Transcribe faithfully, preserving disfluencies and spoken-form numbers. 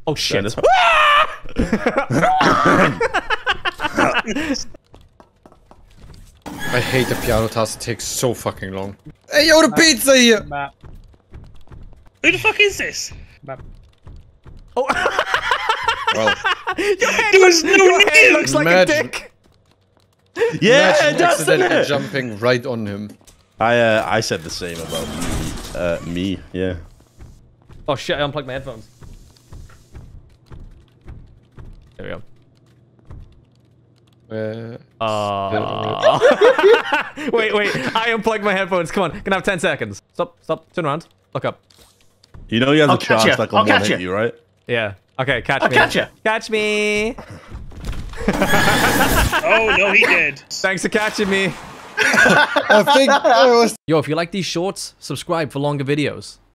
Oh shit. I hate the piano task, it takes so fucking long. Hey yo, the pizza here! Map. Who the fuck is this? Map. Oh. Well, your head, There looks, was no your head name. looks like Imagine. a dick. Yeah, imagine it does, doesn't accidentally it? jumping right on him. I uh, I said the same about me. Uh, me, yeah. Oh shit! I unplugged my headphones. There we go. Uh, Uh... wait, wait. I unplugged my headphones. Come on. Can I have ten seconds? Stop, stop. Turn around. Look up. You know he has I'll a catch chance ya. that I'll can catch one hit ya. you, right? Yeah. Okay, catch I'll me. catch ya. Catch me. Oh no, he did. Thanks for catching me. I think I was Yo, if you like these shorts, subscribe for longer videos.